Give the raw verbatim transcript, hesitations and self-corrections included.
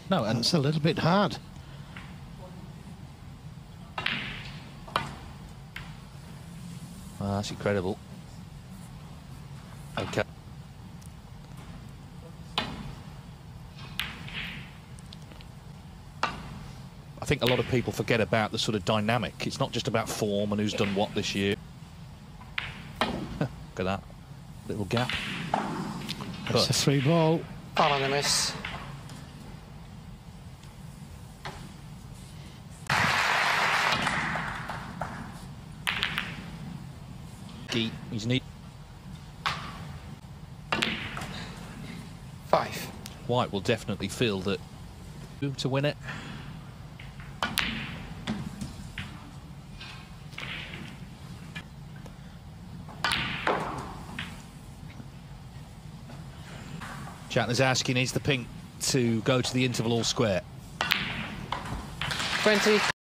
No, and That's a little bit hard. Oh, that's incredible. Okay. I think a lot of people forget about the sort of dynamic. It's not just about form and who's done what this year. Look at that little gap. It's a three ball. Follow the miss. He's neat. Five. White will definitely feel that to win it. Jack Lisowski needs the pink to go to the interval all square. twenty.